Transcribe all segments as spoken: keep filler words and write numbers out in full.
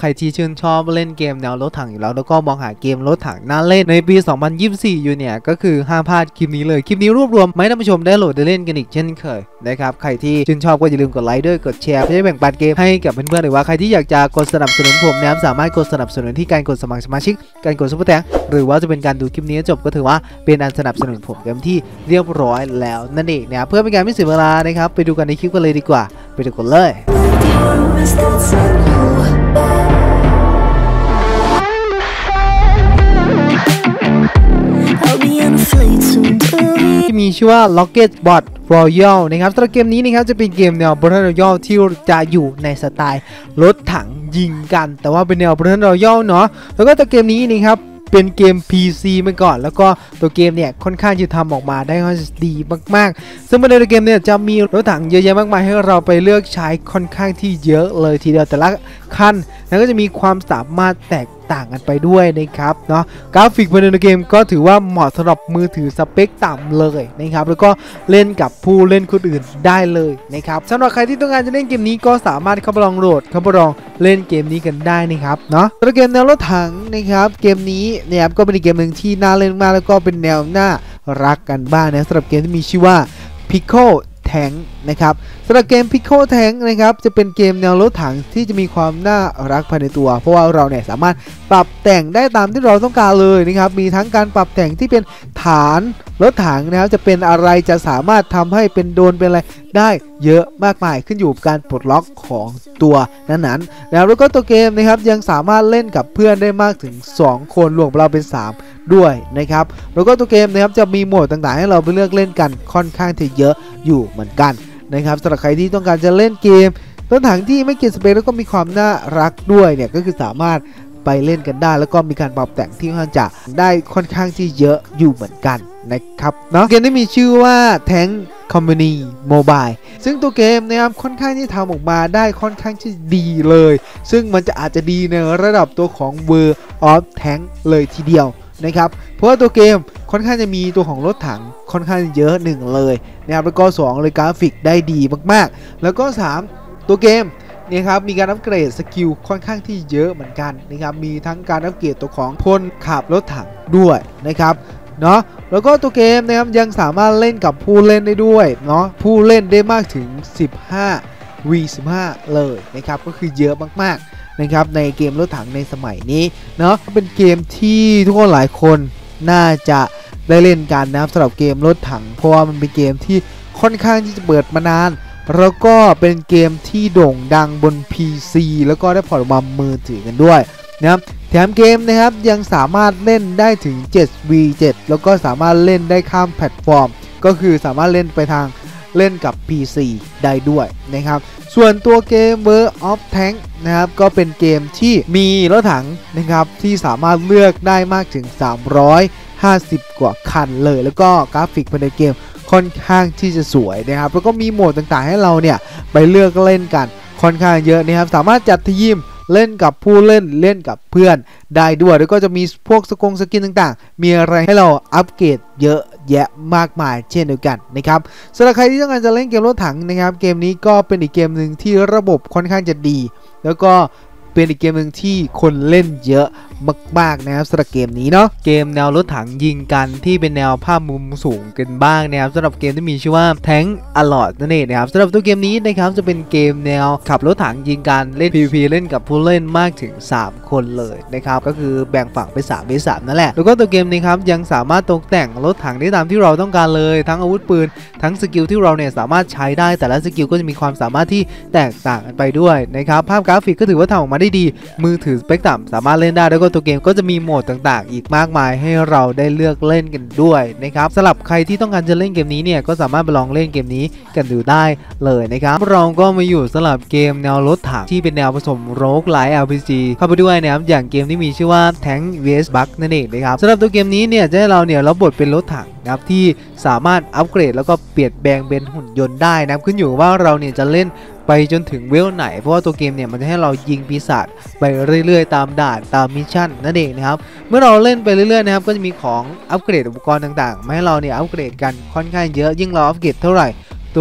ใครที่ชื่นชอบเล่นเกมแนวรถถังอยู่แล้วแล้วก็มองหาเกมรถถังน่าเล่นในปีสองพันยี่สิบสี่อยู่เนี่ยก็คือห้ามพลาดคลิปนี้เลยคลิปนี้รวบรวมให้ท่านผู้ชมได้โหลดได้เล่นกันอีกเช่นเคยนะครับใครที่ชื่นชอบก็อย่าลืมกดไลค์ด้วยกดแชร์เพื่อจะแบ่งปันเกมให้กับเพื่อนๆหรือว่าใครที่อยากจะกดสนับสนุนผมนะครับสามารถกดสนับสนุนที่การกดสมัครสมาชิกการกดซุปเปอร์แตงหรือว่าจะเป็นการดูคลิปนี้จบก็ถือว่าเป็นการสนับสนุนผมเต็มที่เรียบร้อยแล้วนั่นเองนะครับเพื่อเป็นการไม่เสียเวลานะครับไปดูกันในคลิปกันเลยดีกว่าไปดูกันเลยที่มีชื่อว่า Rocket Bot Royal นะครับสำหรับเกมนี้นะครับจะเป็นเกมแนว Battle Royale ที่จะอยู่ในสไตล์รถถังยิงกันแต่ว่าเป็นแนว Battle Royale เนาะแล้วก็ตัวเกมนี้นะครับเป็นเกม พี ซี มาก่อนแล้วก็ตัวเกมเนี่ยค่อนข้างจะทำออกมาได้ค่อนข้างดีมากๆซึ่งในเกมเนี่ยจะมีรถถังเยอะแยะมากมายให้เราไปเลือกใช้ค่อนข้างที่เยอะเลยทีเดียวแต่ละคันแล้วก็จะมีความสามารถแตกต่างกันไปด้วยนะครับเนาะกราฟิกภายในเกมก็ถือว่าเหมาะสำหรับมือถือสเปคต่ำเลยนะครับแล้วก็เล่นกับผู้เล่นคนอื่นได้เลยนะครับสำหรับใครที่ต้องการจะเล่นเกมนี้ก็สามารถเข้าไปลองโหลดเข้าไปลองเล่นเกมนี้กันได้นะครับเนาะตัวเกมแนวรถถังนะครับเกมนี้เนี่ยก็เป็นเกมหนึ่งที่น่าเล่นมากแล้วก็เป็นแนวน่ารักกันบ้างนะสำหรับเกมที่มีชื่อว่า Pickle Tank นะครับสำหรับเกม Pickle Tank นะครับจะเป็นเกมแนวรถถังที่จะมีความน่ารักภายในตัวเพราะว่าเราเนี่ยสามารถปรับแต่งได้ตามที่เราต้องการเลยนะครับมีทั้งการปรับแต่งที่เป็นฐานรถถังนะครับจะเป็นอะไรจะสามารถทำให้เป็นโดนเป็นอะไรได้เยอะมากมายขึ้นอยู่กับการปลดล็อกของตัวนั้นๆแล้วก็ตัวเกมนะครับยังสามารถเล่นกับเพื่อนได้มากถึงสองคนรวมเราเป็นสามด้วยนะครับแล้วก็ตัวเกมนะครับจะมีโหมดต่างๆให้เราไปเลือกเล่นกันค่อนข้างที่เยอะอยู่เหมือนกันนะครับสำหรับใครที่ต้องการจะเล่นเกมรถถังที่ไม่เกี่ยวสเปคแล้วก็มีความน่ารักด้วยเนี่ยก็คือสามารถไปเล่นกันได้แล้วก็มีการปรับแต่งที่ค่อนข้างจะได้ค่อนข้างที่เยอะอยู่เหมือนกันนะครับเนาะเกมที่มีชื่อว่า Tank Company Mobile ซึ่งตัวเกมนะครับค่อนข้างที่ทำออกมาได้ค่อนข้างที่ดีเลยซึ่งมันจะอาจจะดีในระดับตัวของ World of Tank เลยทีเดียวนะครับเพราะว่าตัวเกมค่อนข้างจะมีตัวของรถถังค่อนข้างเยอะหนึ่งเลยนะครับแล้วก็สองเลยกราฟิกได้ดีมากๆแล้วก็สามตัวเกมนี่ครับมีการอัปเกรดสกิลค่อนข้างที่เยอะเหมือนกันนะครับมีทั้งการอัปเกรดตัวของพลขับรถถังด้วยนะครับเนาะแล้วก็ตัวเกมนะครับยังสามารถเล่นกับผู้เล่นได้ด้วยเนาะผู้เล่นได้มากถึงสิบห้า วี สิบห้า เลยนะครับก็คือเยอะมากๆนะครับในเกมรถถังในสมัยนี้เนาะเป็นเกมที่ทุกคนหลายคนน่าจะได้เล่นกันนะครับสำหรับเกมรถถังเพราะว่ามันเป็นเกมที่ค่อนข้างที่จะเปิดมานานแล้วก็เป็นเกมที่โด่งดังบน พี ซี แล้วก็ได้พอร์ตมามือถือกันด้วยนะครับแถมเกมนะครับยังสามารถเล่นได้ถึง เจ็ด วี เจ็ด แล้วก็สามารถเล่นได้ข้ามแพลตฟอร์มก็คือสามารถเล่นไปทางเล่นกับ พี ซี ได้ด้วยนะครับส่วนตัวเกม World of Tank นะครับก็เป็นเกมที่มีรถถังนะครับที่สามารถเลือกได้มากถึงสามร้อยห้าสิบกว่าคันเลยแล้วก็กราฟิกภายในเกมค่อนข้างที่จะสวยนะครับแล้วก็มีโหมดต่างๆให้เราเนี่ยไปเลือกเล่นกันค่อนข้างเยอะนะครับสามารถจัดทีมเล่นกับผู้เล่นเล่นกับเพื่อนได้ด้วยแล้วก็จะมีพวกสกงสกินต่างๆมีอะไรให้เราอัปเกรดเยอะแยะมากมายเช่นเดียวกันนะครับสำหรับใครที่ต้องการจะเล่นเกมรถถังนะครับเกมนี้ก็เป็นอีกเกมหนึ่งที่ระบบค่อนข้างจะดีแล้วก็เป็นอีกเกมหนึ่งที่คนเล่นเยอะมากๆนะครับสำหรับเกมนี้เนาะเกมแนวรถถังยิงกันที่เป็นแนวภาพมุมสูงกันบ้างนะครับสำหรับเกมที่มีชื่อว่า Tank Alert นั่นเองนะครับสำหรับตัวเกมนี้นะครับจะเป็นเกมแนวขับรถถังยิงกันเล่น พี วี พี เล่นกับผู้เล่นมากถึงสามคนเลยนะครับก็คือแบ่งฝั่งเป็นสาม เป็นสามนั่นแหละแล้วก็ตัวเกมนี้ครับยังสามารถตกแต่งรถถังได้ตามที่เราต้องการเลยทั้งอาวุธปืนทั้งสกิลที่เราเนี่ยสามารถใช้ได้แต่ละสกิลก็จะมีความสามารถที่แตกต่างกันไปด้วยนะครับภาพกราฟิกก็ถือว่าทำออกมาได้ดีมือถือสเปคต่ำสามารถเล่นได้แล้วก็ตัวเกมก็จะมีโหมดต่างๆอีกมากมายให้เราได้เลือกเล่นกันด้วยนะครับสำหรับใครที่ต้องการจะเล่นเกมนี้เนี่ยก็สามารถไปลองเล่นเกมนี้กันดูได้เลยนะครับเราก็มาอยู่สำหรับเกมแนวรถถังที่เป็นแนวผสมโรคไลท์ แอล พี จี เข้าไปด้วยนะครับอย่างเกมที่มีชื่อว่า Tank วี เอส Bug นั่นเองนะครับสำหรับตัวเกมนี้เนี่ยจะให้เราเนี่ยรับบทเป็นรถถังนะครับที่สามารถอัปเกรดแล้วก็เปลี่ยนแปลงเป็นหุ่นยนต์ได้นะครับขึ้นอยู่ว่าเราเนี่ยจะเล่นไปจนถึงเวลไหนเพราะว่าตัวเกมเนี่ยมันจะให้เรายิงปีศาจไปเรื่อยๆตามด่านตามมิชชั่นนั่นเองนะครับเมื่อเราเล่นไปเรื่อยๆนะครับก็จะมีของอัปเกรดอุปกรณ์ต่างๆมาให้เราเนี่ยอัปเกรดกันค่อนข้างเยอะยิ่งเราอัปเกรดเท่าไหร่ตัว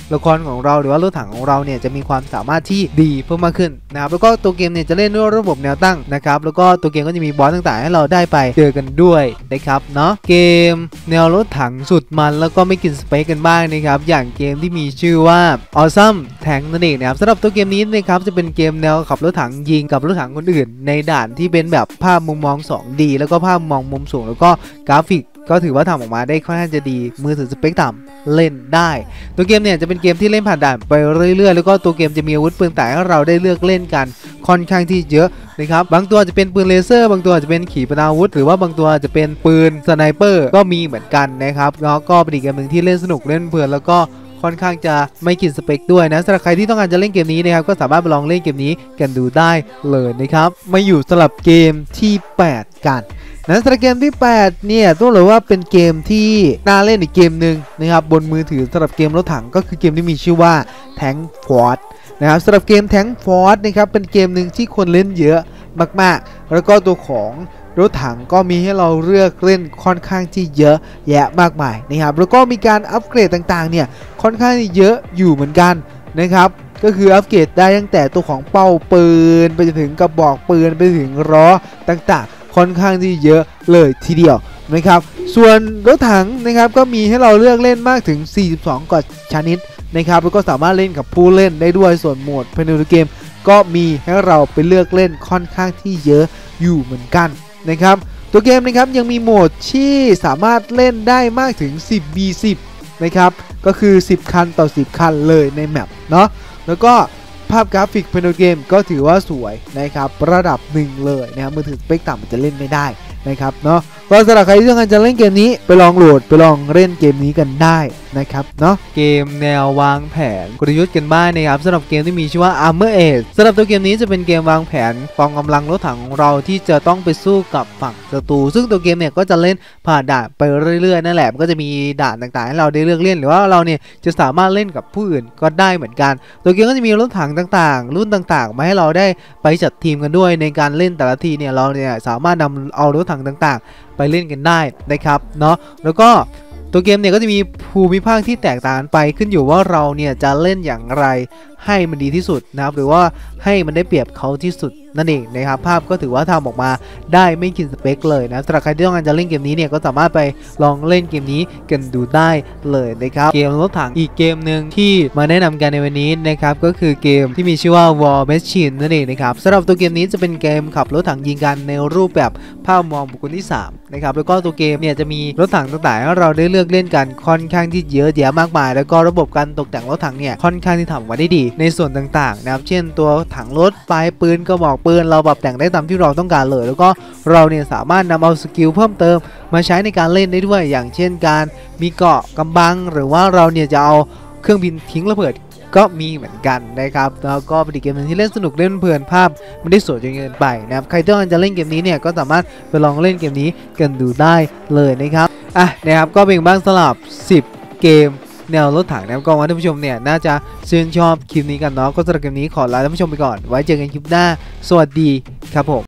ละครของเราหรือว่ารถถังของเราเนี่ยจะมีความสามารถที่ดีเพิ่มมากขึ้นนะครับแล้วก็ตัวเกมเนี่ยจะเล่นด้วยระบบแนวตั้งนะครับแล้วก็ตัวเกมก็จะมีบอสต่างๆให้เราได้ไปเจอกันด้วยนะครับเนาะเกมแนวรถถังสุดมันแล้วก็ไม่กินสเปคกันบ้างนะครับอย่างเกมที่มีชื่อว่า Awesome Tank นั่นเองนะครับสำหรับตัวเกมนี้นะครับจะเป็นเกมแนวขับรถถังยิงกับรถถังคนอื่นในด่านที่เป็นแบบภาพมุมมอง สองดี แล้วก็ภาพมองมุมสูงแล้วก็กราฟิกก็ถือว่าทำออกมาได้ค่อนข้างจะดีมือถือสเปคต่ำเล่นได้ตัวเกมเนี่ยจะเป็นเกมที่เล่นผ่านด่านไปเรื่อยๆแล้วก็ตัวเกมจะมีอาวุธปืนต่างให้เราได้เลือกเล่นกันค่อนข้างที่เยอะนะครับบางตัวจะเป็นปืนเลเซอร์บางตัวจะเป็นขีปนาวุธหรือว่าบางตัวจะเป็นปืนสไนเปอร์ก็มีเหมือนกันนะครับแล้วก็เป็นอีกเกมหนึ่งที่เล่นสนุกเล่นเพลินแล้วก็ค่อนข้างจะไม่กินสเปคด้วยนะสำหรับใครที่ต้องการจะเล่นเกมนี้นะครับก็สามารถไปลองเล่นเกมนี้กันดูได้เลยนะครับมาอยู่สำหรับเกมที่แปดกันนะสำหรับเกมที่แปดเนี่ยต้องบอกว่าเป็นเกมที่น่าเล่นอีกเกมหนึ่งนะครับบนมือถือสำหรับเกมรถถังก็คือเกมที่มีชื่อว่า Tank Force นะครับสำหรับเกม Tank Force นะครับเป็นเกมหนึ่งที่คนเล่นเยอะมากๆแล้วก็ตัวของรถถังก็มีให้เราเลือกเล่นค่อนข้างที่เยอะแยะมากมายนะครับแล้วก็มีการอัปเกรดต่างๆเนี่ยค่อนข้างเยอะอยู่เหมือนกันนะครับก็คืออัปเกรดได้ตั้งแต่ตัวของเป้าปืนไปจนถึงกระบอกปืนไปถึงล้อต่างๆค่อนข้างที่เยอะเลยทีเดียวนะครับส่วนรถถังนะครับก็มีให้เราเลือกเล่นมากถึงสี่สิบสองกว่าชนิดนะครับแล้วก็สามารถเล่นกับผู้เล่นได้ด้วยส่วนโหมดภายในเกมก็มีให้เราไปเลือกเล่นค่อนข้างที่เยอะอยู่เหมือนกันนะครับตัวเกมนะครับยังมีโหมดที่สามารถเล่นได้มากถึง สิบ วี สิบ นะครับก็คือสิบคันต่อสิบคันเลยในแมปเนาะแล้วก็ภาพกราฟิกภายในเกมก็ถือว่าสวยนะครับระดับหนึ่งเลยนะครับมือถือสเปคต่ำมันจะเล่นไม่ได้นะครับเนาะก็สำหรับใครที่ต้องการจะเล่นเกมนี้ไปลองโหลดไปลองเล่นเกมนี้กันได้นะครับเนาะเกมแนววางแผนกลยุทธ์กันบ้างนะครับสำหรับเกมที่มีชื่อว่า Armor Age สำหรับตัวเกมนี้จะเป็นเกมวางแผนกองกำลังรถถังของเราที่จะต้องไปสู้กับฝั่งศัตรูซึ่งตัวเกมเนี่ยก็จะเล่นผ่านด่านไปเรื่อยๆนั่นแหละก็จะมีด่านต่างๆให้เราได้เลือกเล่นหรือว่าเราเนี่ยจะสามารถเล่นกับผู้อื่นก็ได้เหมือนกันตัวเกมก็จะมีรถถังต่างๆรุ่นต่างๆมาให้เราได้ไปจัดทีมกันด้วยในการเล่นแต่ละทีเนี่ยเราเนี่ยสามารถนำเอารถถังต่างๆไปเล่นกันได้นะครับเนาะแล้วก็ตัวเกมเนี่ยก็จะมีภูมิภาคที่แตกต่างไปขึ้นอยู่ว่าเราเนี่ยจะเล่นอย่างไรให้มันดีที่สุดนะครับหรือว่าให้มันได้เปรียบเขาที่สุดนั่นเองนะครับภาพก็ถือว่าทำออกมาได้ไม่กินสเปคเลยนะสำหรับใครที่ต้องการจะเล่นเกมนี้เนี่ยก็สามารถไปลองเล่นเกมนี้กันดูได้เลยนะครับเกมรถถังอีกเกมหนึ่งที่มาแนะนำกันในวันนี้นะครับก็คือเกมที่มีชื่อว่า War Machine นั่นเองนะครับสำหรับตัวเกมนี้จะเป็นเกมขับรถถังยิงกันในรูปแบบภาพมองบุคคลที่สามนะครับแล้วก็ตัวเกมเนี่ยจะมีรถถังต่างๆให้เราได้เลือกเล่นกันค่อนข้างที่เยอะแยะมากมายแล้วก็ระบบการตกแต่งรถถังเนี่ยค่อนข้างที่ทำมาได้ดีในส่วนต่างๆนะครับเช่นตัวถังรถปลายปืนกระบอกปืนเราปรับแต่งได้ตามที่เราต้องการเลยแล้วก็เราเนี่ยสามารถนำเอาสกิลเพิ่มเติมมาใช้ในการเล่นได้ด้วยอย่างเช่นการมีเกราะกำบังหรือว่าเราเนี่ยจะเอาเครื่องบินทิ้งระเบิดก็มีเหมือนกันนะครับแล้วก็เป็นเกมนึงที่เล่นสนุกเล่นเพลินภาพไม่ได้สวยจนเกินไปนะครับใครต้องการจะเล่นเกมนี้เนี่ยก็สามารถไปลองเล่นเกมนี้กันดูได้เลยนะครับอ่ะนะครับก็เป็นบ้างสลับสิบเกมแนวรถถังนะครับก็ว่าท่านผู้ชมเนี่ยน่าจะชื่นชอบคลิปนี้กันเนาะก็สำหรับคลิปนี้ขอลาท่านผู้ชมไปก่อนไว้เจอกันคลิปหน้าสวัสดีครับผม